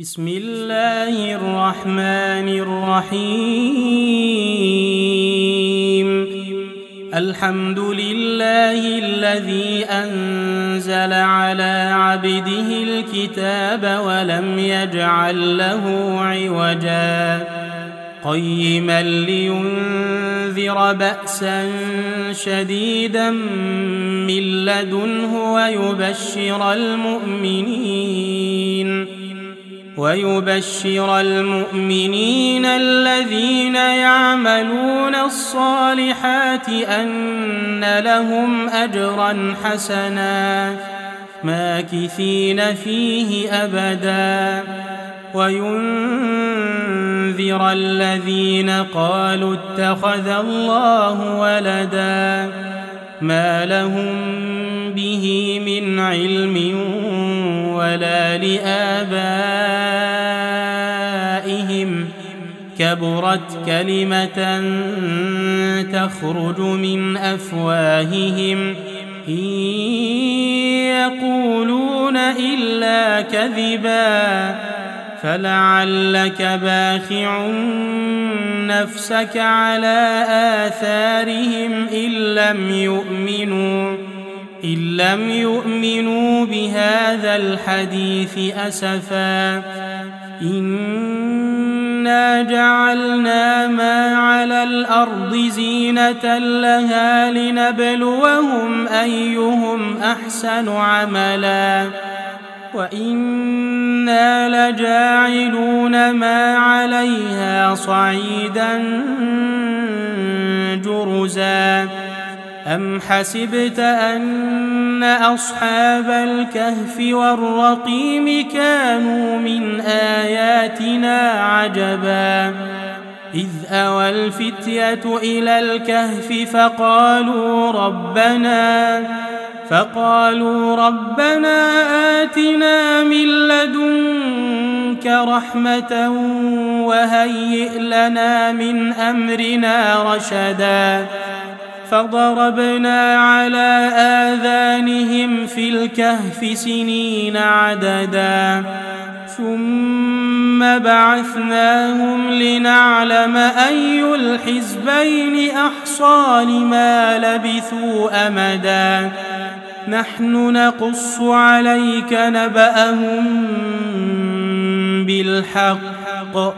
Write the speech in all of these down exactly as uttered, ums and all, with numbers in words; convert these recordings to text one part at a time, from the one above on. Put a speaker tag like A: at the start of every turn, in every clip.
A: بسم الله الرحمن الرحيم. الحمد لله الذي أنزل على عبده الكتاب ولم يجعل له عوجا قيما لينذر بأسا شديدا من لدنه ويبشر المؤمنين ويبشر المؤمنين الذين يعملون الصالحات أن لهم أجرا حسنا ماكثين فيه أبدا وينذر الذين قالوا اتخذ الله ولدا ما لهم به من علم ولا لآبائهم كبرت كلمة تخرج من أفواههم إن يقولون إلا كذبا فلعلك باخع نفسك على آثارهم إن لم يؤمنوا إن لم يؤمنوا بهذا الحديث أسفا إنا جعلنا ما على الأرض زينة لها لنبلوهم أيهم أحسن عملا وإنا لجاعلون ما عليها صعيدا جرزا أم حسبت أن أصحاب الكهف والرقيم كانوا من آياتنا عجبا إذ أوى الفتية إلى الكهف فقالوا ربنا فقالوا ربنا آتنا من لدنك رحمة وهيئ لنا من أمرنا رشدا فضربنا على آذانهم في الكهف سنين عددا ثم بعثناهم لنعلم أي الحزبين أحصى لما لبثوا أمدا نحن نقص عليك نبأهم بالحق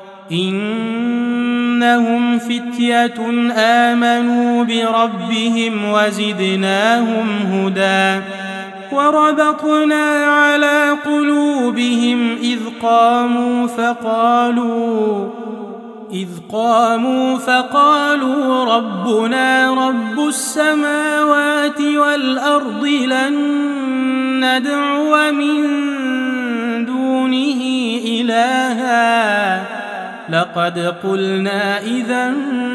A: إنهم فتية آمنوا بربهم وزدناهم هدى وربطنا على قلوبهم إذ قاموا فقالوا إذ قاموا فقالوا ربنا رب السماوات والأرض لن ندعو من دونه إلها لقد قلنا إذا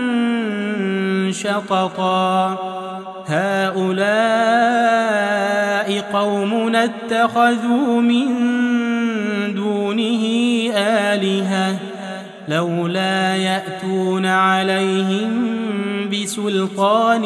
A: شططا هؤلاء قومنا اتخذوا من دونه آلهة لولا يأتون عليهم بسلطان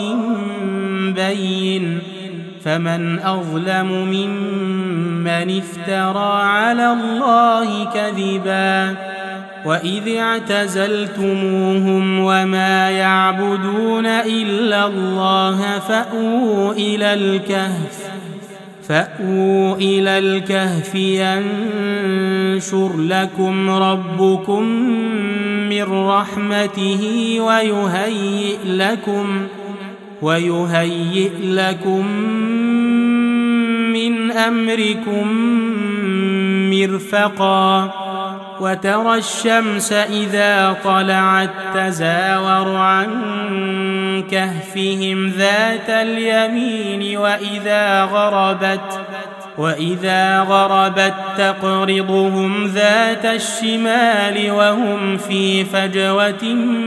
A: بين فمن أظلم ممن افترى على الله كذبا وإذ اعتزلتموهم وما يعبدون إلا الله فأووا إلى الكهف فأووا إلى الكهف ينشر لكم ربكم من رحمته ويهيئ لكم ويهيئ لكم من أمركم مرفقا وترى الشمس إذا طلعت تزاور عن كهفهم ذات اليمين وإذا غربت وإذا غربت تقرضهم ذات الشمال وهم في فجوة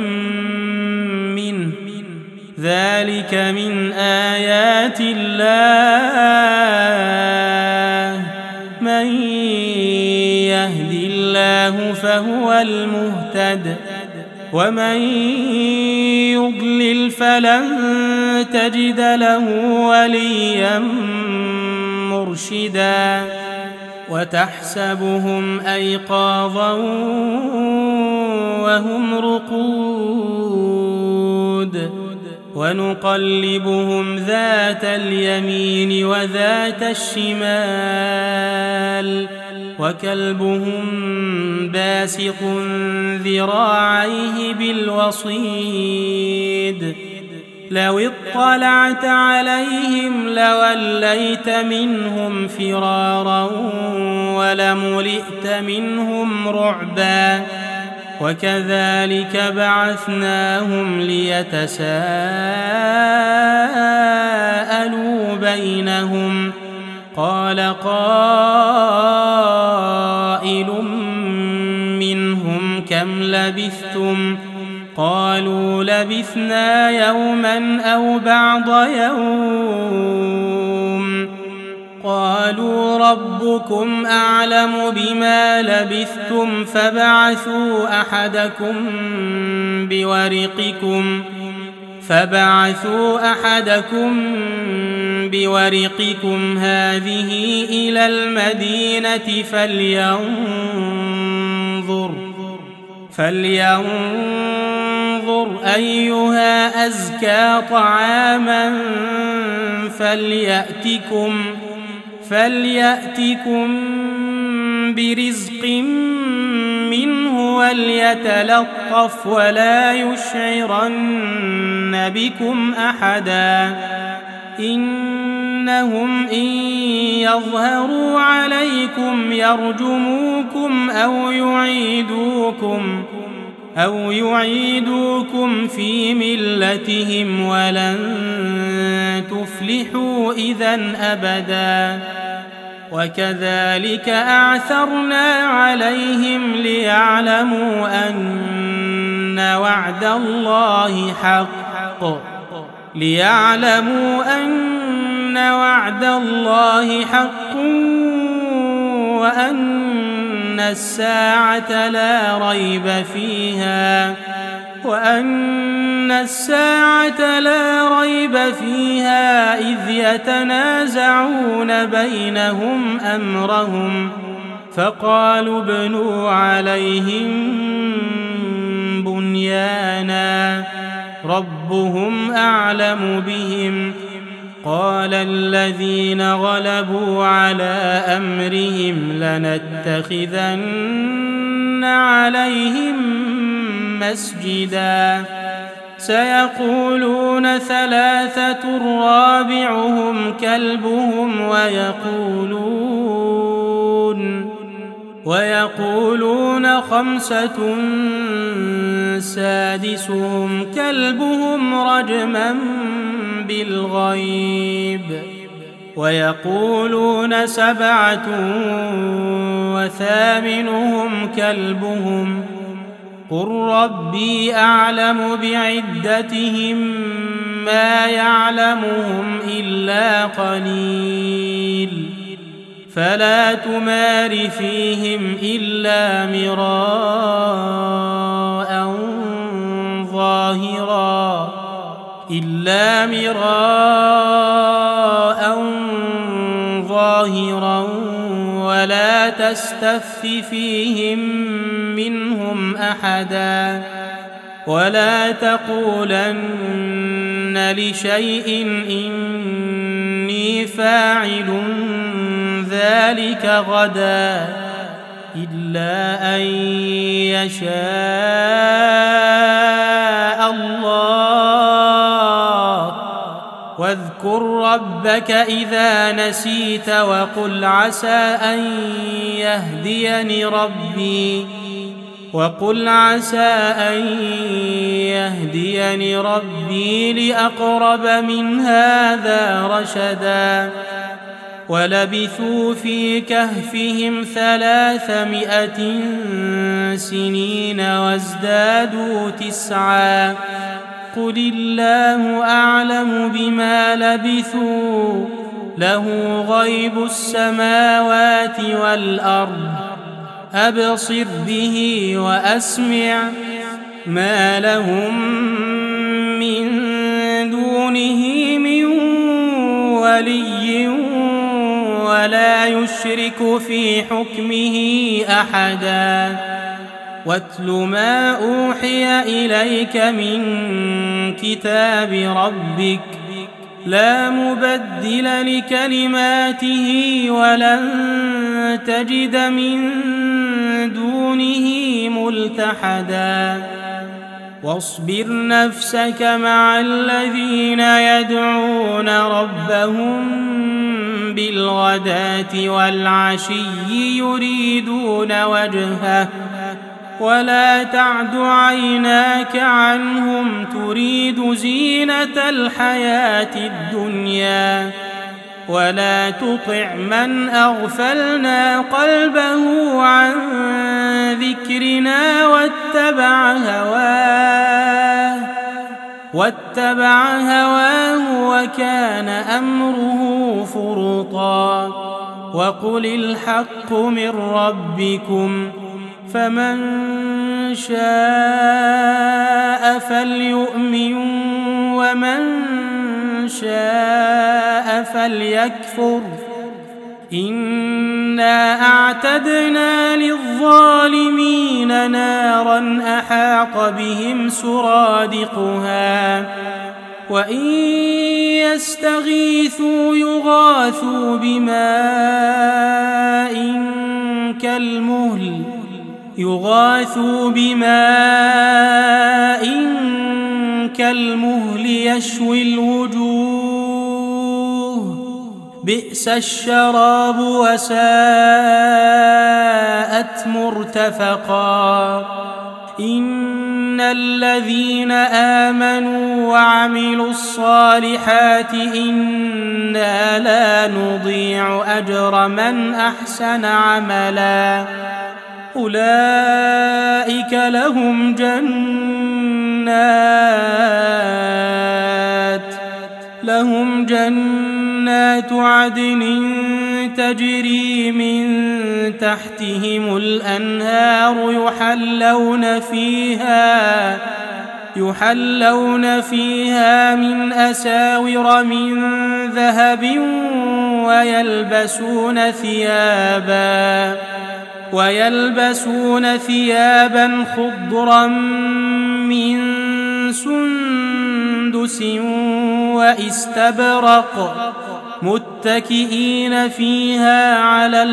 A: منه ذلك من آيات الله من يهد الله فهو المهتد ومن يضلل فلن تجد له وليا مرشدا وتحسبهم أيقاظا وهم رقود ونقلبهم ذات اليمين وذات الشمال وكلبهم باسط ذراعيه بالوصيد لو اطلعت عليهم لوليت منهم فرارا ولملئت منهم رعبا وكذلك بعثناهم ليتساءلوا بينهم قال قائل منهم كم لبثتم قالوا لبثنا يوما أو بعض يوم قالوا ربكم أعلم بما لبثتم فبعثوا أحدكم بورقكم فبعثوا أحدكم بورقكم هذه إلى المدينة فلينظر فلينظر أيها أزكى طعاما فليأتكم فليأتكم برزق منه وليتلطف ولا يشعرن بكم أحدا إنهم إن يظهروا عليكم يرجموكم أو يعيدوكم أو يعيدوكم في ملتهم ولن تفلحوا إذن أبدا وكذلك أعثرنا عليهم ليعلموا أن وعد الله حق ليعلموا أن وعد الله حق وأن الساعة لا ريب فيها وأن الساعة لا ريب فيها إذ يتنازعون بينهم أمرهم فقالوا ابنوا عليهم بنيانا ربهم أعلم بهم قال الذين غلبوا على أمرهم لنتخذن عليهم مسجدا سيقولون ثلاثة رابعهم كلبهم ويقولون ويقولون خمسة سادسهم كلبهم رجما بالغيب ويقولون سبعة وثامنهم كلبهم قل ربي أعلم بعدتهم ما يعلمهم إلا قليل فلا تمار فيهم إلا مراء ظاهرا إلا مراء ظاهرا ولا تستفت فيهم منهم أحدا ولا تقولن لشيء إني فاعل ذلك غدا إلا أن يشاء الله واذكر ربك إذا نسيت وقل عسى أن يهديني ربي وقل عسى أن يهديني ربي لأقرب من هذا رشدا ولبثوا في كهفهم ثلاثمائة سنين وازدادوا تسعا قل الله أعلم بما لبثوا له غيب السماوات والأرض أبصر به وأسمع ما لهم من دونه من ولي ولا يشرك نشرك في حكمه أحدا واتل ما أوحي إليك من كتاب ربك لا مبدل لكلماته ولن تجد من دونه ملتحدا واصبر نفسك مع الذين يدعون ربهم بالغداة والعشي يريدون وجهه ولا تعد عيناك عنهم تريد زينة الحياة الدنيا ولا تطع من أغفلنا قلبه عن ذكرنا واتبع هواه واتبع هواه وكان أمره فرطا وقل الحق من ربكم فمن شاء فليؤمن ومن شاء فليكفر إنا أعتدنا للظالمين نارا أحاط بهم سرادقها وإن يستغيثوا يغاثوا بماء كالمهل يغاثوا بماء كالمهل يشوي الوجوه بئس الشراب وساءت مرتفقا إن الذين آمنوا وعملوا الصالحات إنا لا نضيع أجر من أحسن عملا أولئك لهم جنات لهم جنات عدن تجري من تحتهم الأنهار يحلون فيها يحلون فيها من أساور من ذهب ويلبسون ثيابا ويلبسون ثيابا خضرا من سندس واستبرق متكئين فيها على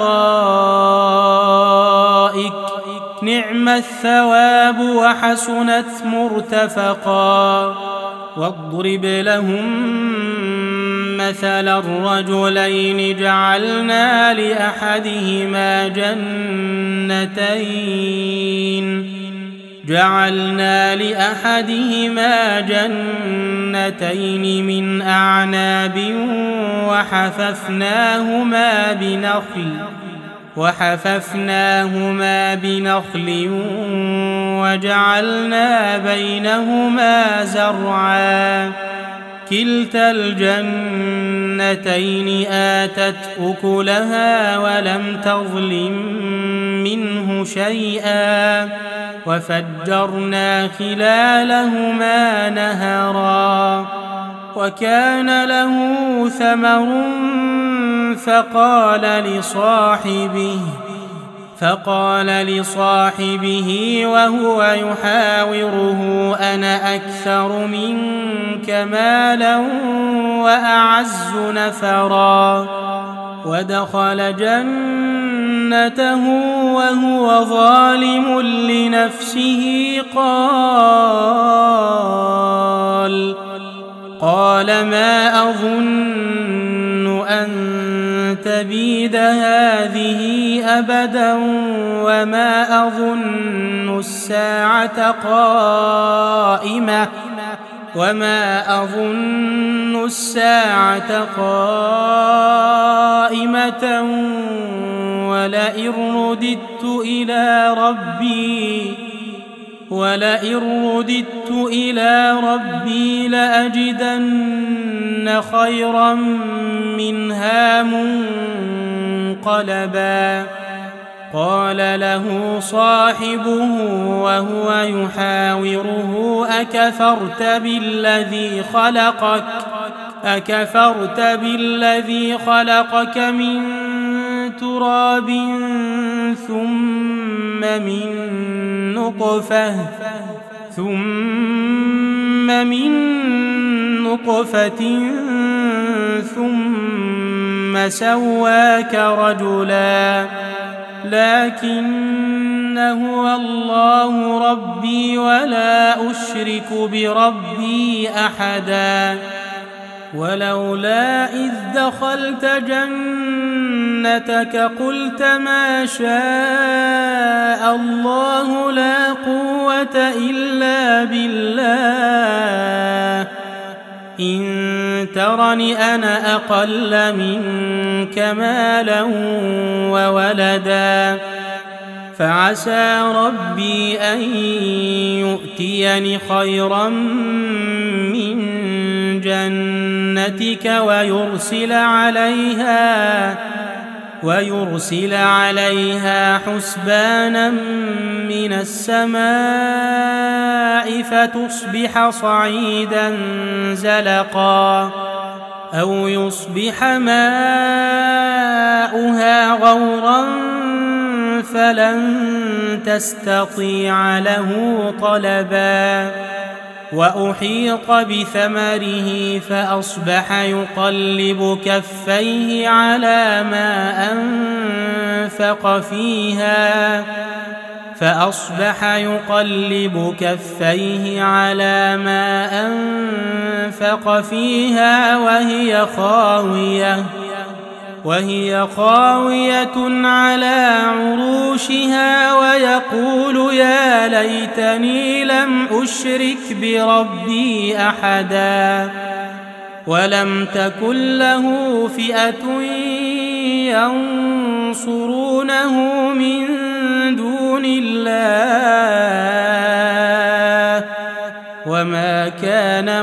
A: الأرائك نعم الثواب وحسنت مرتفقا واضرب لهم مثلا الرجلين جعلنا لأحدهما جنتين جعلنا لأحدهما جنتين من أعناب وحففناهما بنخل وحففناهما بنخل وجعلنا بينهما زرعا كلتا الجنتين آتت أكلها ولم تظلم منه شيئا وفجرنا خلالهما نهرا وكان له ثمر فقال لصاحبه فقال لصاحبه وهو يحاوره أنا أكثر منك مالا وأعز نفرا ودخل جنته وهو ظالم لنفسه قال قال ما أظن أن تبيد هذه أبدا وما أظن الساعة قائمة وما أظن الساعة قائمة ولئن رددت إلى ربي ولئن رددت إلى ربي لأجدن خيرا منها منقلبا قال له صاحبه وهو يحاوره أكفرت بالذي خلقك أكفرت بالذي خلقك من تراب ثم من نطفة ثم من نطفة ثم سواك رجلا لكن هو الله ربي ولا أشرك بربي أحدا ولولا إذ دخلت جنتك قلت ما شاء الله لا قوة إلا بالله إن ترني أنا أقل منك مالا وولدا فعسى ربي أن يؤتيني خيرا من جنتك ويرسل عليها ويرسل عليها حسبانا من السماء فتصبح صعيدا زلقا أو يصبح ماؤها غورا فلن تستطيع له طلبا وأحيط بثمره فأصبح يقلب كفيه على ما أنفق فيها فأصبح يقلب كفيه على ما أنفق فيها وهي خاوية وهي خاوية على عروشها ويقول يا ليتني لم أشرك بربي أحدا ولم تكن له فئة ينصرونه من دون الله وما كان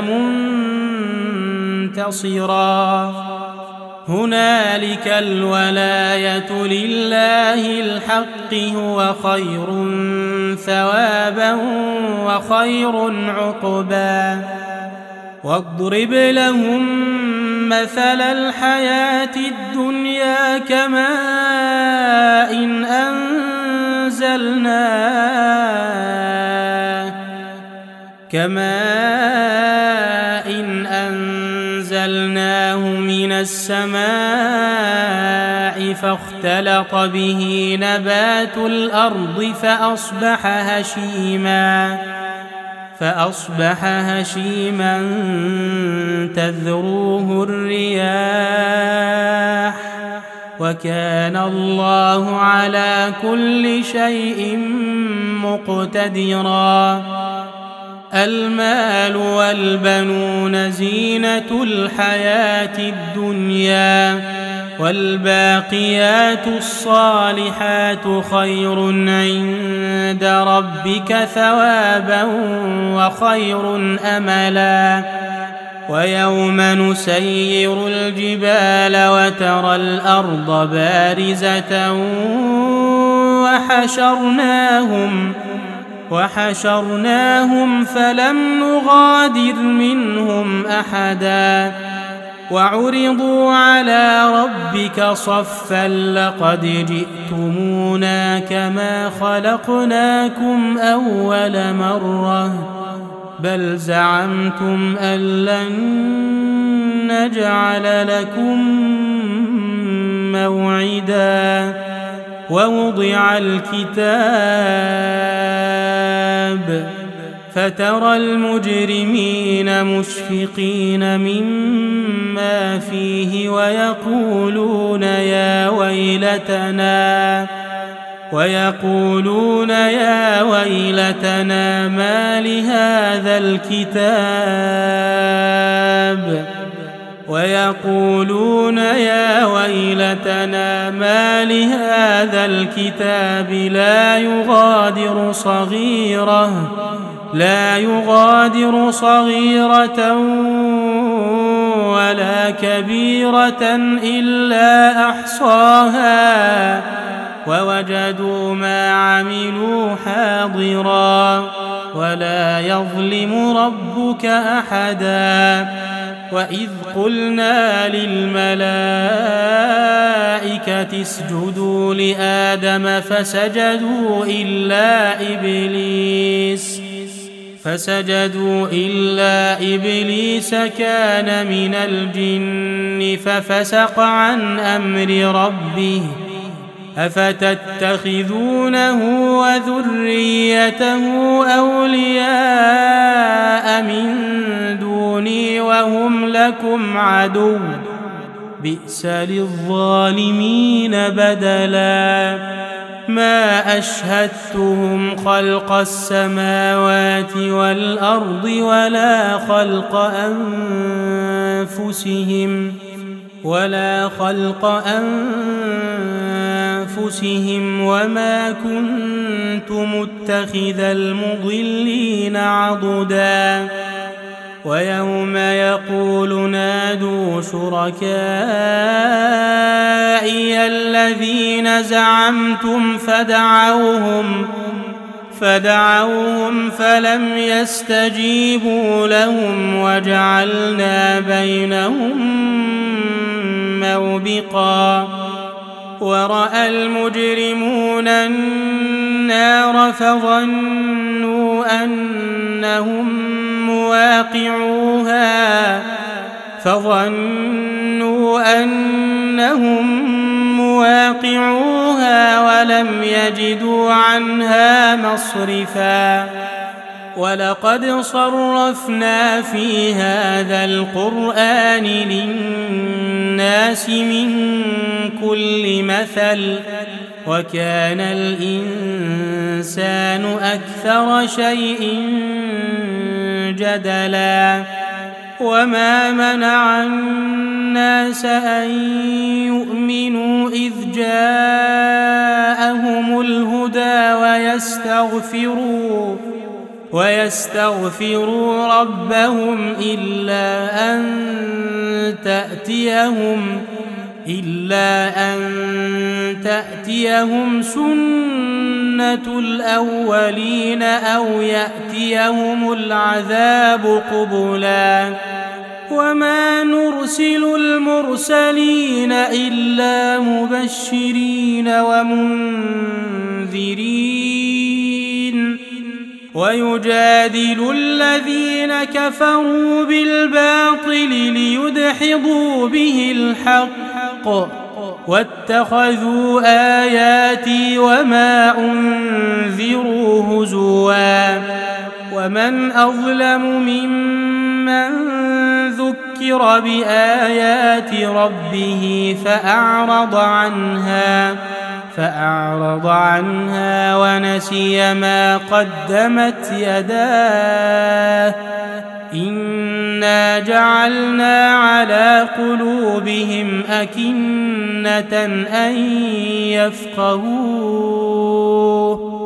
A: منتصرا هنالك الولاية لله الحق هو خير ثوابا وخير عقبا واضرب لهم مثل الحياة الدنيا كماء إن أنزلناه كماء إن أنزلناه من السماء فاختلط به نبات الأرض فأصبح هشيما فأصبح هشيما تذروه الرياح وكان الله على كل شيء مقتدرا المال والبنون زينة الحياة الدنيا والباقيات الصالحات خير عند ربك ثوابا وخير أملا ويوم نسير الجبال وترى الأرض بارزة وحشرناهم وحشرناهم فلم نغادر منهم أحدا وعرضوا على ربك صفا لقد جئتمونا كما خلقناكم أول مرة بل زعمتم أن لن نجعل لكم موعدا ووضع الكتاب فترى المجرمين مشفقين مما فيه ويقولون يا ويلتنا ويقولون يا ويلتنا ما لهذا الكتاب ويقولون يا ويلتنا ما لهذا الكتاب لا يغادر صغيرة لا يغادر صغيرة ولا كبيرة إلا أحصاها ووجدوا ما عملوا حاضرا ولا يظلم ربك أحدا وإذ قلنا للملائكة الملائكة اسجدوا لآدم فسجدوا إلا إبليس فسجدوا إلا إبليس كان من الجن ففسق عن أمر ربه أفتتخذونه وذريته أولياء من دوني وهم لكم عدو بئس للظالمين بدلا ما أشهدتهم خلق السماوات والأرض ولا خلق أنفسهم ولا خلق أنفسهم وما كنت متخذ المضلين عضدا ويوم يقول نادوا شركائي الذين زعمتم فدعوهم فدعوهم فلم يستجيبوا لهم وجعلنا بينهم موبقا ورأى المجرمون النار فظنوا أنهم مواقعوها فظنوا أنهم مواقعوها ولم يجدوا عنها مصرفا ولقد صرفنا في هذا القرآن للناس من كل مثل وكان الإنسان أكثر شيء جدلا وما منع الناس أن يؤمنوا إذ جاءهم الهدى ويستغفروا ويستغفروا ربهم إلا أن تأتيهم إلا أن تأتيهم سنة الأولين أو يأتيهم العذاب قبلا وما نرسل المرسلين إلا مبشرين ومنذرين ويجادل الذين كفروا بالباطل ليدحضوا به الحق واتخذوا آياتي وما أنذروا هزوا ومن أظلم ممن ذكر بآيات ربه فأعرض عنها فأعرض عنها ونسي ما قدمت يداه إنا جعلنا على قلوبهم أكنة أن يفقهوه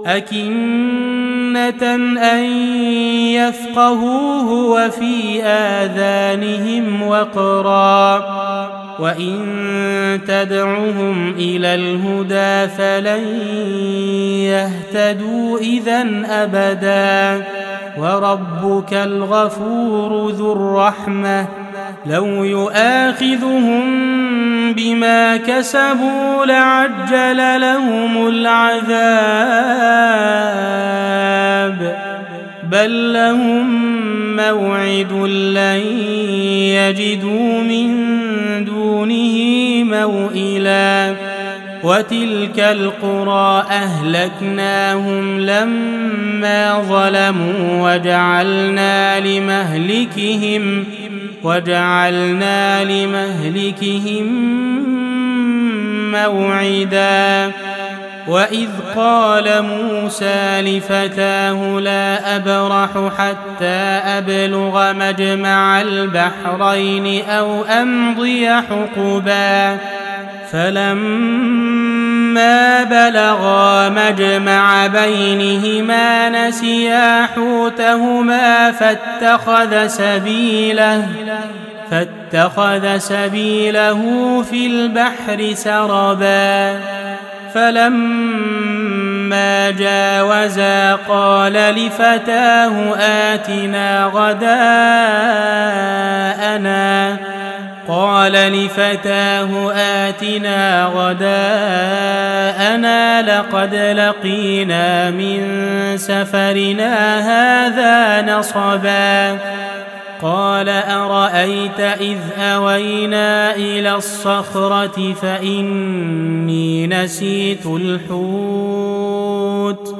A: أكنة أن يفقهوه وفي آذانهم وقرا وإن تدعهم إلى الهدى فلن يهتدوا إذن أبدا وربك الغفور ذو الرحمة لو يؤاخذهم بما كسبوا لعجل لهم العذاب بل لهم موعد لن يجدوا من دونه موئلا وتلك القرى أهلكناهم لما ظلموا وجعلنا لمهلكهم وجعلنا لمهلكهم موعدا وإذ قال موسى لفتاه لا أبرح حتى أبلغ مجمع البحرين أو أمضي حقبا فلما بلغا مجمع بينهما نسيا حوتهما فاتخذ سبيله فاتخذ سبيله في البحر سربا فلما جاوزا قال لفتاه آتنا غداءنا قال قال لفتاه آتنا غداءنا لقد لقينا من سفرنا هذا نصبا قال أرأيت إذ أوينا إلى الصخرة فإني نسيت الحوت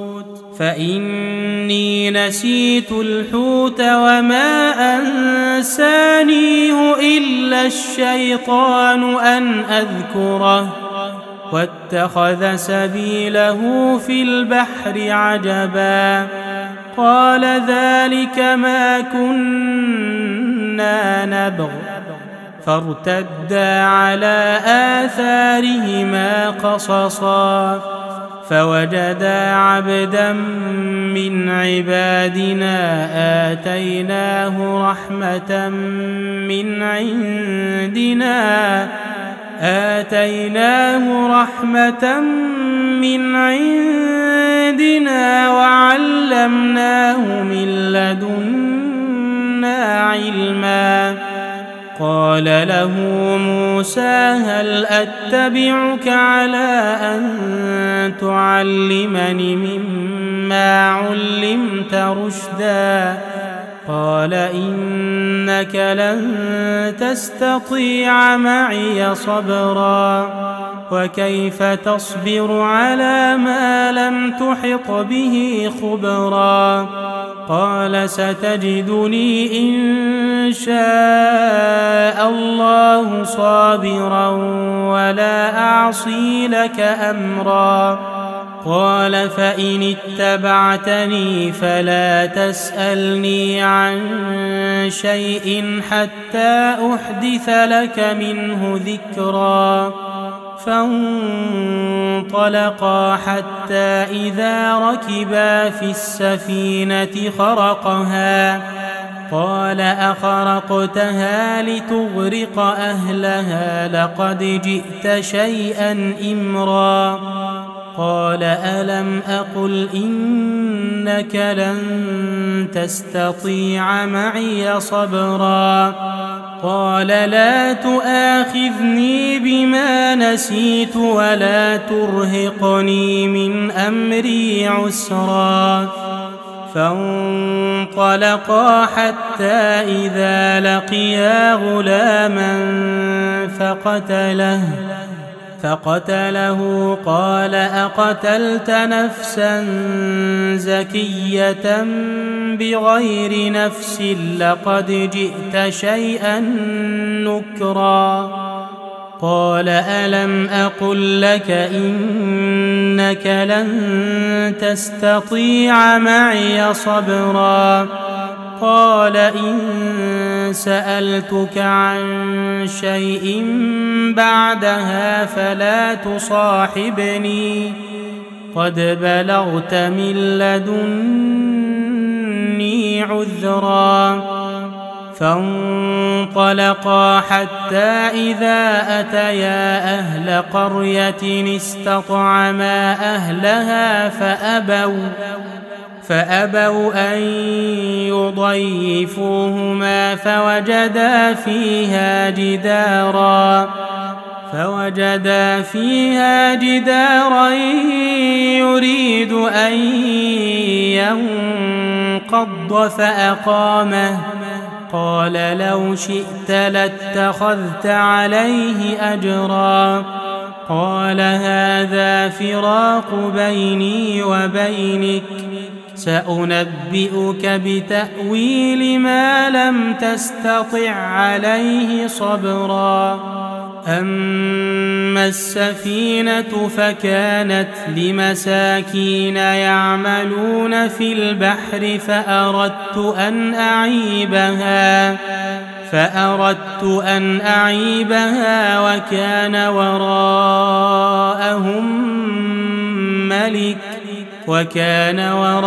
A: فإني نسيت الحوت وما أنسانيه إلا الشيطان أن أذكره واتخذ سبيله في البحر عجبا قال ذلك ما كنا نبغ فارتدا على آثارهما قصصا فوجدا عبدا من عبادنا آتيناه رحمة من عندنا آتيناه رحمة من عندنا وعلمناه من لدنا علما قال له موسى هل أتبعك على أن تعلمني مما علمت رشدا قال إنك لن تستطيع معي صبرا وكيف تصبر على ما لم تحط به خبرا قال ستجدني إن شاء الله صابرا ولا أعصي لك أمرا قال فإن اتبعتني فلا تسألني عن شيء حتى أحدث لك منه ذكرا فانطلقا حتى إذا ركبا في السفينة خرقها قال أخرقتها لتغرق أهلها لقد جئت شيئا إمرا قال ألم أقل إنك لن تستطيع معي صبرا قال لا تؤاخذني بما نسيت ولا ترهقني من أمري عسرا فانطلقا حتى إذا لقيا غلاما فقتله فقتله قال أقتلت نفسا زكية بغير نفس لقد جئت شيئا نكرا قال ألم أقل لك إنك لن تستطيع معي صبرا قال إن سألتك عن شيء بعدها فلا تصاحبني قد بلغت من لدني عذرا فانطلقا حتى إذا أتيا أهل قرية استطعما أهلها فأبوا فأبوا أن يضيفوهما فوجدا فيها جدارا فوجدا فيها جدارا يريد أن ينقض فأقامه قال لو شئت لاتخذت عليه أجرا قال هذا فراق بيني وبينك سأنبئك بتأويل ما لم تستطع عليه صبرا أما السفينة فكانت لمساكين يعملون في البحر فأردت أن أعيبها فأردت أن أعيبها وكان وراءهم ملك وكان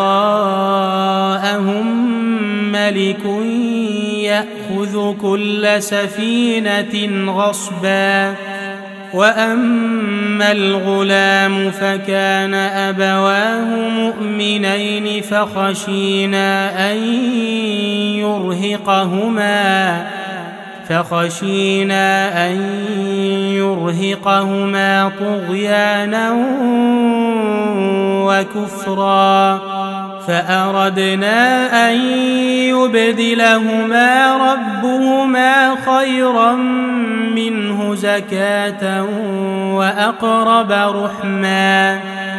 A: وراءهم ملك يأخذ كل سفينة غصبا وأما الغلام فكان أبواه مؤمنين فخشينا أن يرهقهما فخشينا أن يرهقهما طغيانا وكفرا فأردنا أن يبدلهما ربهما خيرا منه زكاة وأقرب رحما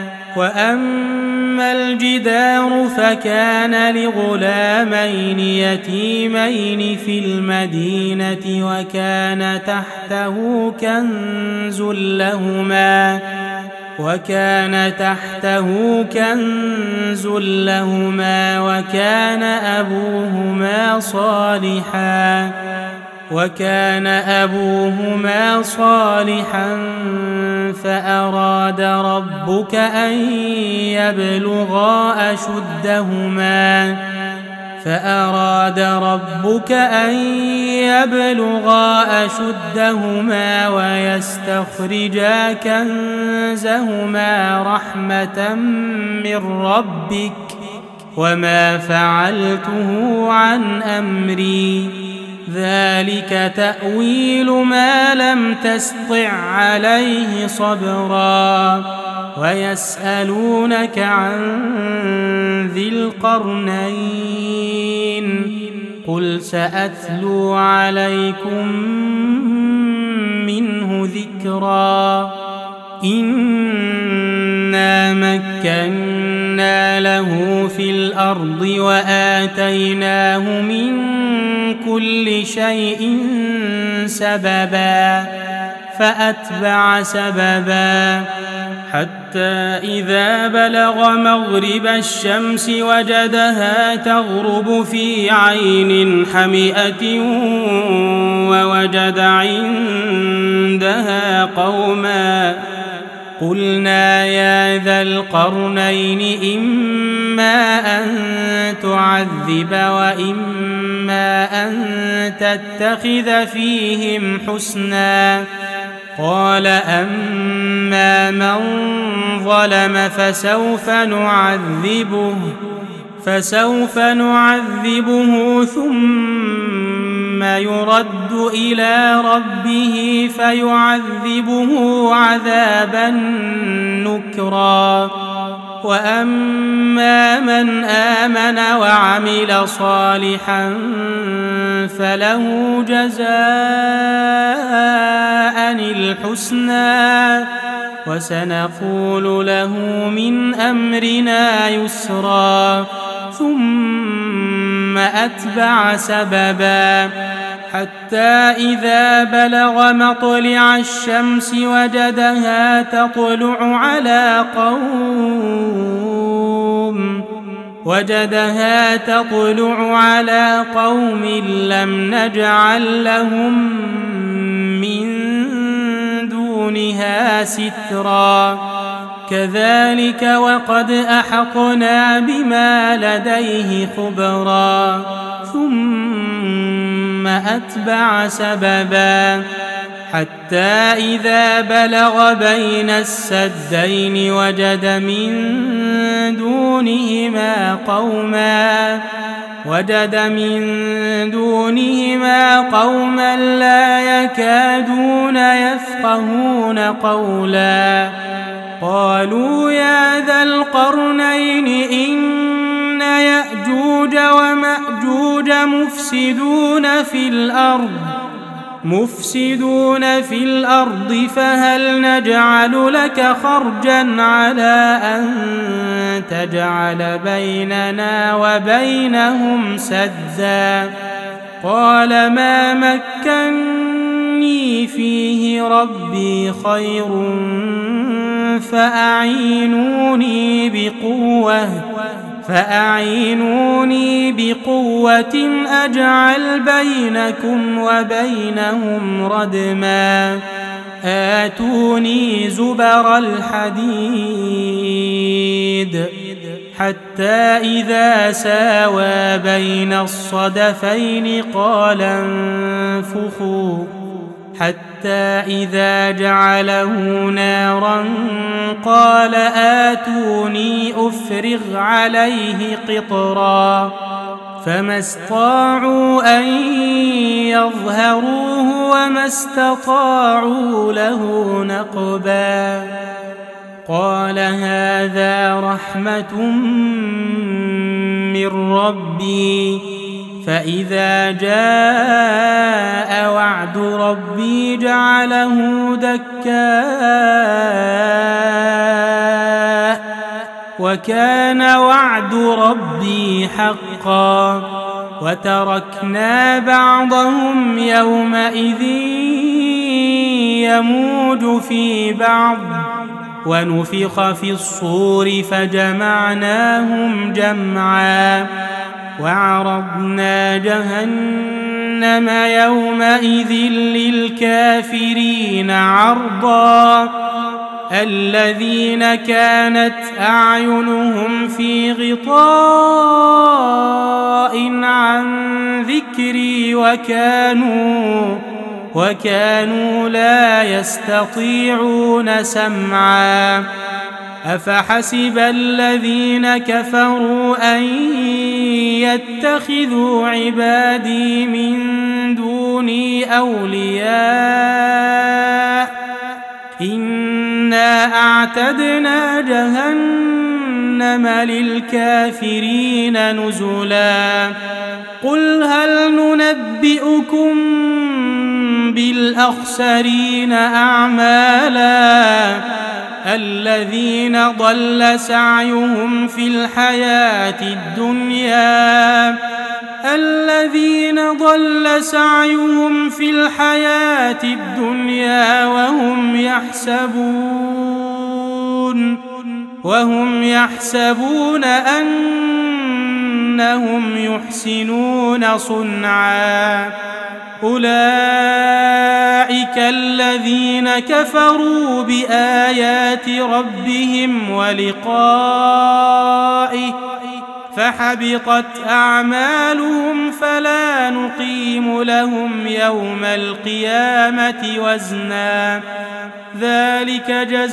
A: وأما الجدار فكان لغلامين يتيمين في المدينة وكان تحته كنز لهما وكان تحته كنز لهما وكان أبوهما صالحا وكان أبوهما صالحا فأراد ربك أن يبلغا أشدهما فأراد ربك أن يبلغا أشدهما ويستخرجا كنزهما رحمة من ربك وما فعلته عن أمري ذلك تأويل ما لم تسطع عليه صبرا ويسألونك عن ذي القرنين قل سأتلو عليكم منه ذكرا إنا مكنا له في الأرض وآتيناه من كل شيء سببا فأتبع سببا حتى إذا بلغ مغرب الشمس وجدها تغرب في عين حمئة ووجد عندها قوما قلنا يا ذا القرنين إما أن تعذب وإما أن تتخذ فيهم حسنا قال أما من ظلم فسوف نعذبه فسوف نعذبه ثم يرد إلى ربه فيعذبه عذابا نكرا وأما من آمن وعمل صالحا فله جزاء الحسنى وسنقول له من أمرنا يسرا ثم أتبع سببا حتى إذا بلغ مطلع الشمس وجدها تطلع على قوم وجدها تطلع على قوم لم نجعل لهم من دونها سترا كذلك وقد أحطنا بما لديه خبرا ثم أتبع سببا حتى إذا بلغ بين السدين وجد من دونهما قوما وجد من دونهما قوما لا يكادون يفقهون قولا قالوا يا ذا القرنين إن يأجوج ومأجوج مفسدون في الأرض مفسدون في الأرض فهل نجعل لك خرجا على أن تجعل بيننا وبينهم سدا قال ما مكني فيه ربي خير فأعينوني بقوة فأعينوني بقوة أجعل بينكم وبينهم ردما آتوني زبر الحديد حتى إذا ساوى بين الصدفين قال انفخوا حتى إذا جعله نارا قال آتوني أفرغ عليه قطرا فما استطاعوا أن يظهروه وما استطاعوا له نقبا قال هذا رحمة من ربي فإذا جاء وعد ربي جعله دكاء وكان وعد ربي حقا وتركنا بعضهم يومئذ يموج في بعض ونفخ في الصور فجمعناهم جمعا وعرضنا جهنم يومئذ للكافرين عرضا الذين كانت أعينهم في غطاء عن ذكري وكانوا وكانوا لا يستطيعون سمعا أفحسب الذين كفروا أن يتخذوا عبادي من دوني أولياء إنا أعتدنا جهنم للكافرين نزلا قل هل ننبئكم بالأخسرين أعمالا الذين ضل سعيهم في الحياة الدنيا الذين ضل سعيهم في الحياة الدنيا وهم يحسبون وهم يحسبون أنهم يحسنون صنعا أولئك الذين كفروا بآيات ربهم ولقائه فحبطت أعمالهم فلا نقيم لهم يوم القيامة وزنا ذلك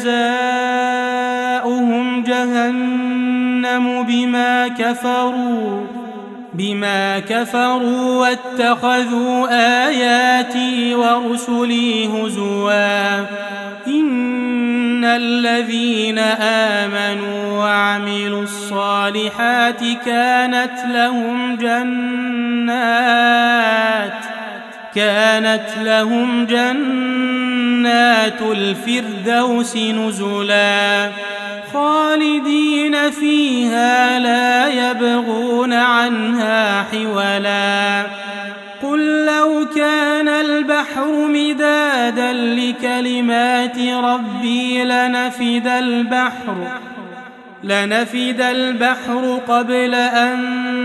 A: جزاؤهم جهنم بما كفروا بما كفروا واتخذوا آياتي ورسلي هزوا إن الذين آمنوا وعملوا الصالحات كانت لهم جنات كانت لهم جنات الفردوس نزلا خالدين فيها لا يبغون عنها حولا قل لو كان البحر مدادا لكلمات ربي لنفد البحر لنفد البحر قبل أن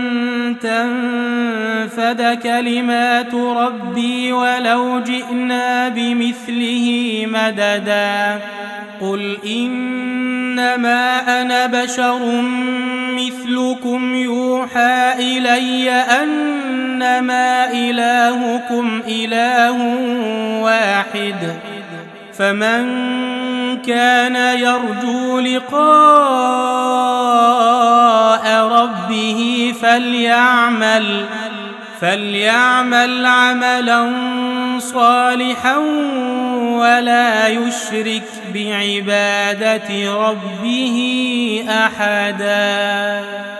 A: تنفد كلمات ربي ولو جئنا بمثله مددا قل إنما أنا بشر مثلكم يوحى إلي أنما إلهكم إله واحد فمن كان يرجو لقاء ربه فليعمل فليعمل عملا صالحا ولا يشرك بعبادة ربه أحدا.